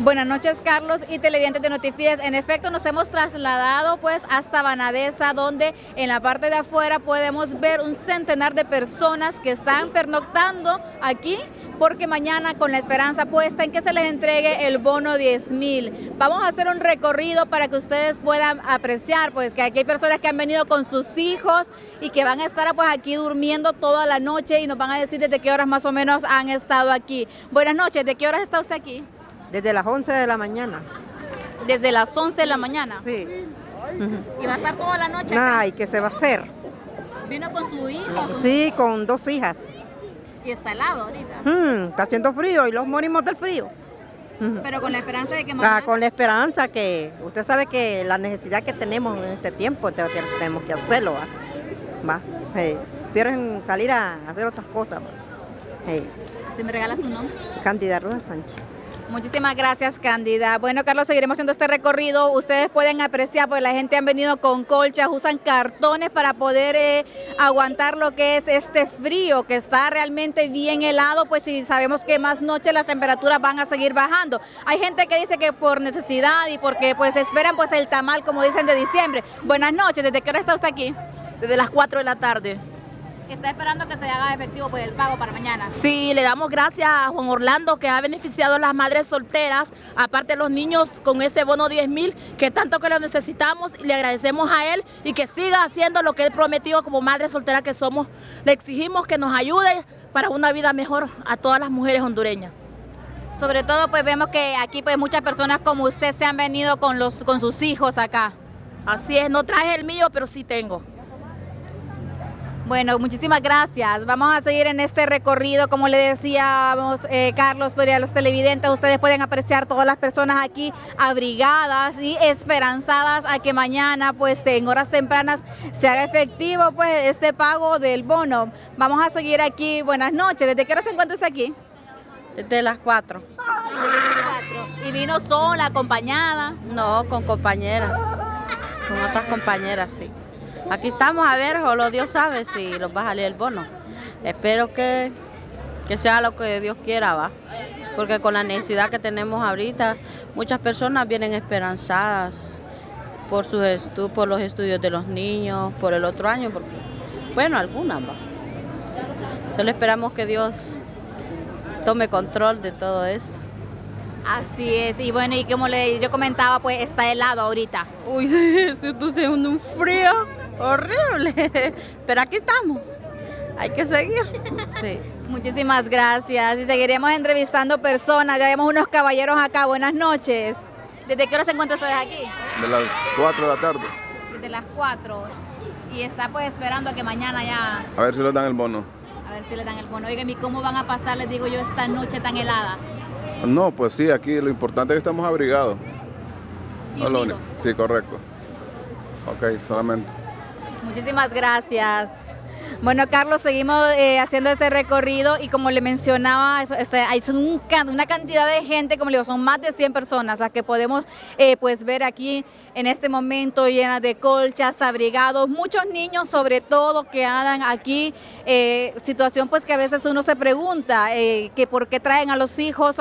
Buenas noches, Carlos y televidentes de Notifides. En efecto, nos hemos trasladado pues hasta Vanadesa, donde en la parte de afuera podemos ver un centenar de personas que están pernoctando aquí, porque mañana con la esperanza puesta en que se les entregue el bono 10.000. Vamos a hacer un recorrido para que ustedes puedan apreciar pues que aquí hay personas que han venido con sus hijos y que van a estar pues aquí durmiendo toda la noche y nos van a decir desde qué horas más o menos han estado aquí. Buenas noches, ¿de qué horas está usted aquí? Desde las 11 de la mañana. Desde las 11 de la mañana. Sí. ¿Y va a estar toda la noche acá? Ay, ¿qué se va a hacer? ¿Vino con su hijo? Sí, con 2 hijas. Y está helado ahorita. Está haciendo frío y los morimos del frío. Pero con la esperanza de que mañana... Con la esperanza que usted sabe que la necesidad que tenemos en este tiempo tenemos que hacerlo. ¿Va? Quieren salir a hacer otras cosas. ¿Se me regala su nombre? Cándida Rosa Sánchez. Muchísimas gracias, Cándida. Bueno, Carlos, seguiremos haciendo este recorrido. Ustedes pueden apreciar, pues la gente han venido con colchas, usan cartones para poder aguantar lo que es este frío, que está realmente bien helado, pues si sabemos que más noche las temperaturas van a seguir bajando. Hay gente que dice que por necesidad y porque pues esperan pues el tamal, como dicen, de diciembre. Buenas noches, ¿desde qué hora está usted aquí? Desde las 4 de la tarde. ¿Está esperando que se haga efectivo pues, el pago para mañana? Sí, le damos gracias a Juan Orlando, que ha beneficiado a las madres solteras, aparte de los niños con este bono 10.000, que tanto que lo necesitamos, y le agradecemos a él y que siga haciendo lo que él prometió como madre soltera que somos. Le exigimos que nos ayude para una vida mejor a todas las mujeres hondureñas. Sobre todo pues vemos que aquí pues muchas personas como usted se han venido con sus hijos acá. Así es, no traje el mío, pero sí tengo. Bueno, muchísimas gracias. Vamos a seguir en este recorrido, como le decíamos, Carlos, pero a los televidentes, ustedes pueden apreciar todas las personas aquí abrigadas y esperanzadas a que mañana, pues en horas tempranas, se haga efectivo pues este pago del bono. Vamos a seguir aquí. Buenas noches. ¿Desde qué hora se encuentra usted aquí? Desde las 4. Desde las 4. ¿Y vino sola, acompañada? No, con compañeras. Con otras compañeras, sí. Aquí estamos a ver, solo Dios sabe si nos va a salir el bono. Espero que sea lo que Dios quiera, va. Porque con la necesidad que tenemos ahorita, muchas personas vienen esperanzadas por los estudios de los niños, por el otro año, porque, bueno, algunas, va. Solo esperamos que Dios tome control de todo esto. Así es, y bueno, y como yo comentaba, pues está helado ahorita. Uy, sí, esto es un frío horrible, pero aquí estamos, hay que seguir. Sí. Muchísimas gracias y seguiremos entrevistando personas. Ya vemos unos caballeros acá. Buenas noches. ¿Desde qué hora se encuentran ustedes aquí? De las 4 de la tarde. Desde las 4. Y está pues esperando a que mañana ya... A ver si les dan el bono. A ver si les dan el bono. Oigan, ¿y cómo van a pasar, les digo yo, esta noche tan helada? No, pues sí, aquí lo importante es que estamos abrigados. ¿Y unidos? Sí, correcto. Ok, solamente. Muchísimas gracias. Bueno, Carlos, seguimos haciendo este recorrido y como le mencionaba, hay una cantidad de gente, como le digo, son más de 100 personas las que podemos pues ver aquí en este momento, llenas de colchas, abrigados, muchos niños sobre todo que andan aquí, situación pues que a veces uno se pregunta que por qué traen a los hijos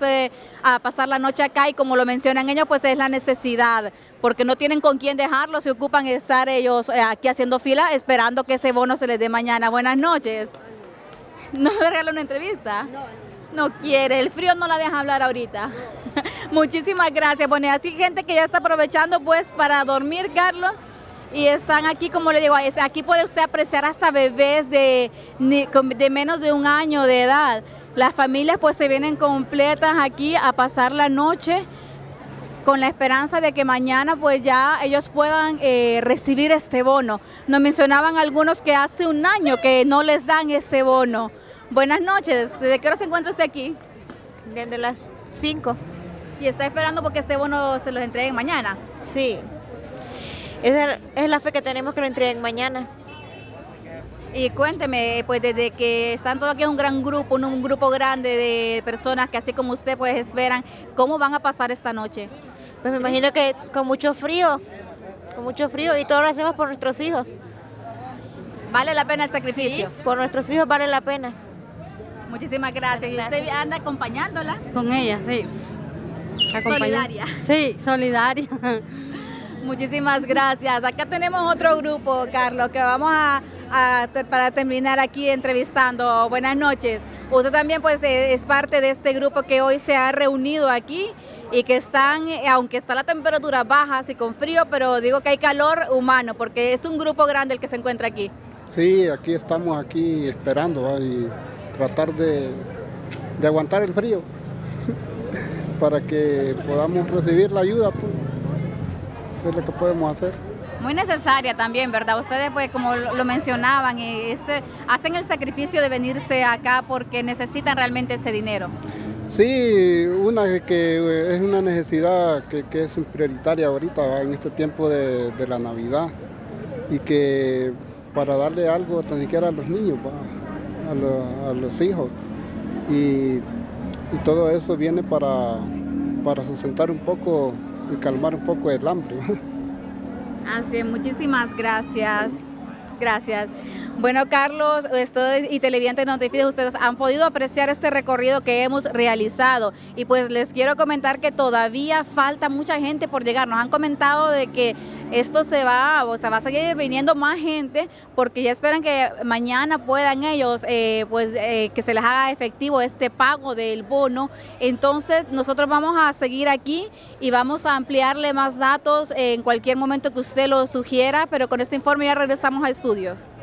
a pasar la noche acá, y como lo mencionan ellos, pues es la necesidad, porque no tienen con quién dejarlos, se ocupan estar ellos aquí haciendo fila esperando que ese bono se les dé mañana. Buenas noches. ¿No me regala una entrevista? No quiere, el frío no la deja hablar ahorita. Muchísimas gracias. Bueno, y así gente que ya está aprovechando pues para dormir, Carlos, y están aquí, como le digo, aquí puede usted apreciar hasta bebés de menos de 1 año de edad. Las familias pues se vienen completas aquí a pasar la noche, con la esperanza de que mañana pues ya ellos puedan recibir este bono. Nos mencionaban algunos que hace 1 año que no les dan este bono. Buenas noches, ¿desde qué hora se encuentra usted aquí? Desde las 5. ¿Y está esperando porque este bono se los entreguen mañana? Sí, es la fe que tenemos que lo entreguen mañana. Y cuénteme, pues desde que están todos aquí es un gran grupo, un grupo grande de personas que así como usted pues esperan, ¿cómo van a pasar esta noche? Pues me imagino que con mucho frío y todo lo hacemos por nuestros hijos. ¿Vale la pena el sacrificio? Sí, por nuestros hijos vale la pena. Muchísimas gracias. ¿Y usted anda acompañándola? Con ella, sí. Solidaria. Sí, solidaria. Muchísimas gracias. Acá tenemos otro grupo, Carlos, que vamos para terminar aquí entrevistando. Buenas noches. Usted también pues es parte de este grupo que hoy se ha reunido aquí y que están, aunque está la temperatura baja, así con frío, pero digo que hay calor humano porque es un grupo grande el que se encuentra aquí. Sí, aquí estamos aquí esperando, ¿va? Y tratar de aguantar el frío para que podamos recibir la ayuda, pues. Es lo que podemos hacer. Muy necesaria también, ¿verdad? Ustedes, pues, como lo mencionaban, hacen el sacrificio de venirse acá porque necesitan realmente ese dinero. Sí, que es una necesidad que es prioritaria ahorita, ¿va? En este tiempo de la Navidad, y que para darle algo tan siquiera a los niños, ¿va? A los hijos, y todo eso viene para sustentar un poco y calmar un poco el hambre. Así es, muchísimas gracias. Gracias. Bueno, Carlos, ustedes y televidentes de Notifides, ustedes han podido apreciar este recorrido que hemos realizado y pues les quiero comentar que todavía falta mucha gente por llegar. Nos han comentado de que esto va a seguir viniendo más gente porque ya esperan que mañana puedan ellos, que se les haga efectivo este pago del bono. Entonces nosotros vamos a seguir aquí y vamos a ampliarle más datos en cualquier momento que usted lo sugiera, pero con este informe ya regresamos a estudios.